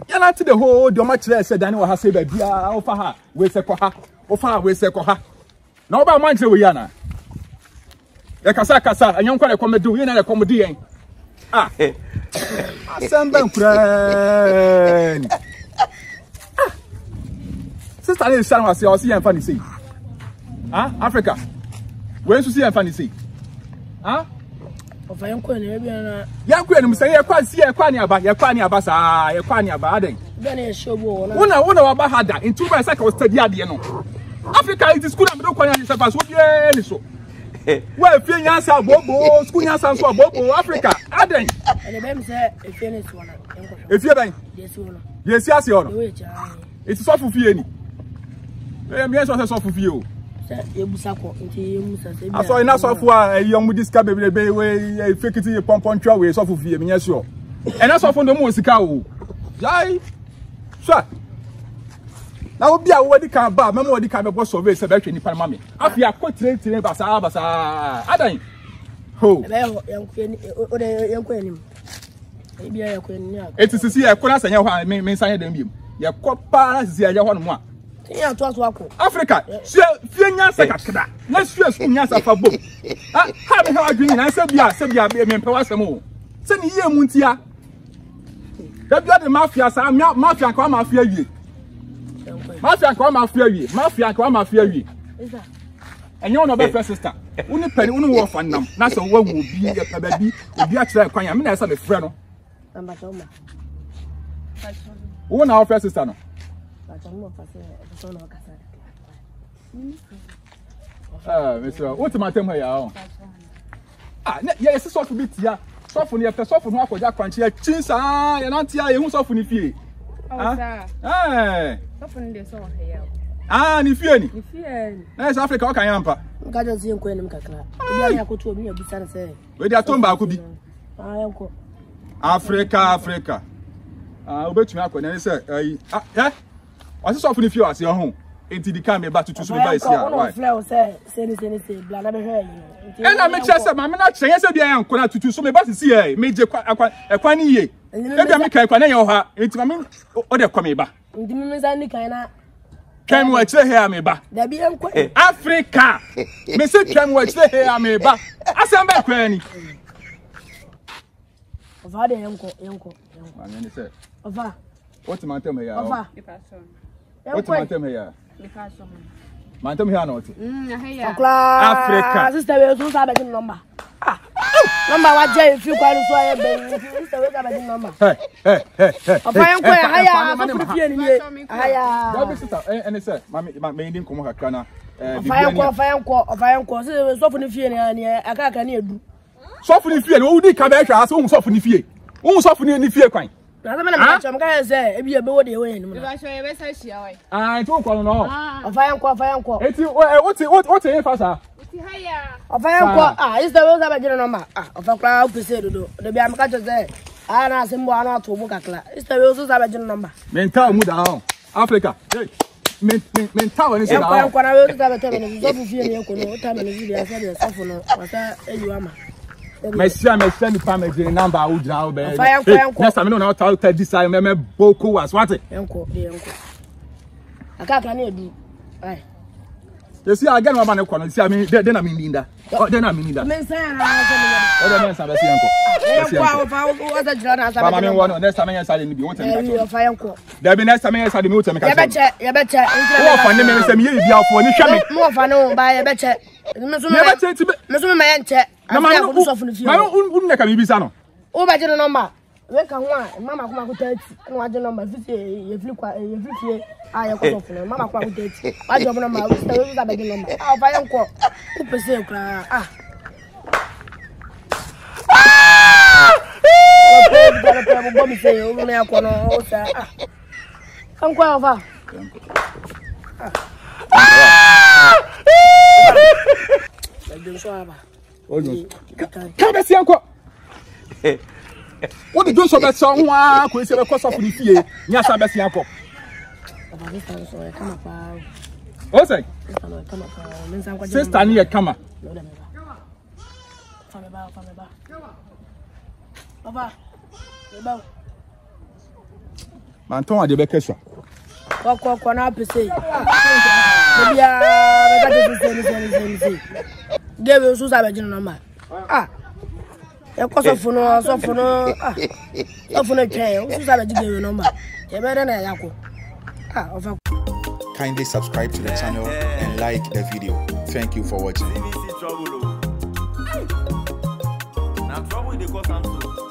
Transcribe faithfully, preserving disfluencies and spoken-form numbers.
Ya na ti the whole do match there said dan wa ha say ba bia ofa ha we se ko ha ofa we se ko ha na oba man je we ya na ya kasa kasa anyon kwa le comedy we na le comedy yen ah asamba nkran ah sister le shan wa se o si yan fa ni say ah Africa we so si yan fa ni say ah ofa yanko na bia na yanko enu say ye kwa si ye kwa ni aba ye kwa ni aba sa ye kwa ni aba aden bia na ye shobo wona wona wona wa ba hada into by say ka o study ade no Africa is school am do kwa ni sefa so bia ni so we fie nyansa bobo school nyansa so bobo Africa aden ele bem say e fie ni so na yanko e fie ben yes wona yes ase ono we cha it is so fu fie ni e mi so so fu fie o ebusako nti emusa se bia aso ina so fu a yom disca bebebe we fake it pompon twa we so fu fie mi nyesho ena so fu ndo mu sika o jai swa na obi a wo di kan ba memo di kan be bo survey se be hwe nipa ma me afia ko tire tire basa basa adan ho be yanko ni o de yanko ni e bia yanko ni a etisisi e ko na sanya ho a me me sanya dem biem ye ko pa na sisi ya ho no mo a ya to aso akọ Africa sie fie nyansa kakra na sie school nyansa fa bom ah ha me ha adwini na se bia se bia me mpe wasem o se ni ye mu ntia da bia de mafia sa mafia kwa mafia wie mafia kwa mafia wie mafia kwa mafia wie enyo no be first sister uni pani uni wo fa nam na se wo wu obi e pa ba bi obi a kire kwan ya me na esa me frɛ no amba toma wo na first sister no ah monsieur what ma tem ya o ah ya ese so fu bitia so fu ni e fe so fu no akoja kwanche ya chinsa ya nantia ye hu so fu ni fie ah eh so fu ni de so he ya ah ni fie ni ni fie ni na South Africa o kan yampa nka jo si enko enim kakra obi ani akoto obi ya bisa na se we dia tomba akobi ah yanko Africa Africa ah obetumi akọ na se ai ah eh wasi so fu ni fie wasi ho enti di kan me ba tutu so me ba isi a why flow say say ni say ni say bla na be hwe yi e na me che se ma me na chen se bia yan ko na tutu so me ba sisi e me je kwa ekwa ni ye e bia me kan kwa na ye ho ha enti ma me o de kwa me ba ndi me za ni kan na kan wa che he me ba da bi enko Africa me se kan wa che he me ba asem ba kwa ni ova de enko enko ma me ni se ova what man tell me ya ova de person what man tell me ya de person man tell me ya not mm he ya Africa sister we so sa be number ah number wa je if you kwa so aye be sister we ga be number hey hey hey ova enko ya haya so fie ni ye haya da be sister eh ene se ma me ndi nkomo kakra na eh ova enko ova enko ova enko so fu ni fie ni aka aka ni edu so fu ni fie ni wo di ka be hwa so hu so fu ni fie hu so fu ni fie kwan na za me na chama ka se e bi e be wo de we ni mo de ba so ye be sa hia we ah nti wo kwa no ova enko ova enko eti o ti o ti e fa sa ti haya ova enko ah is the way za be number ah ova kra opese dodo de bi am ka cho se ah na se mbo anu ato mu kakla is the way za be number mental mu da Africa hey mental ni se da enko enko na we za be te be so fu fie ni enko no ta me ni video asa de so fu no wasa eyu ama Messia, Messia, ni pa me jeni number u jina u be. Enko enko. Next time no na ta ta this time me boku was what? Enko, de enko. Aka aka na edu. Ai. You see again mama ne kono, see me de na me ninda. Oh, de na me ninda. Men say na so me. O de men sa be see enko. Enko fa o za jira na sa be. Mama me won next time me say ni bi won tell me. Eh, fa enko. There be next time me say ni won tell me ka. Ya be che, ya be che. Wo fa ne me say me ye bi afo ni hwe me. Mo fa no ba ya be che. Me so me. Me be che ti be. Me so me ma enche. Na ma no so fu ni fi. Ma un ne ka mi bi sa no. O ba je no number. We ka ho a mama kuma ko thirty. No wa je number fifty ye fli kwa ye fifty. Ah ya ko so fu no mama kuma ko thirty. Wa je number we say we za be je number. Ah fa enko. Ku pese kra. Ah. Para para bom me sei, eu não é quando ouça. Vamos com ela, vá. Vai dançar, vá. Olha. Cabe se anko. O de dançar be so ho a ko ese be ko so fu ni fie. Nya sa be se anko. Baba ni tan so e kama pa. O sei. Kama pa. Men san kwa. Sister ni e kama. Fame ba, fame ba. Baba. Baba. Man ton ade be keswa. Kwa kwa kwa na pese. Bia be ga de se se se se. Gebe so sa be jino number. Ah. E ko so funo so funo ah. So funo twen, so sa be gebe number. E be de na yakọ. Ah, ofa. Kindly subscribe to the channel and like the video. Thank you for watching. Trouble. Now trouble they call something.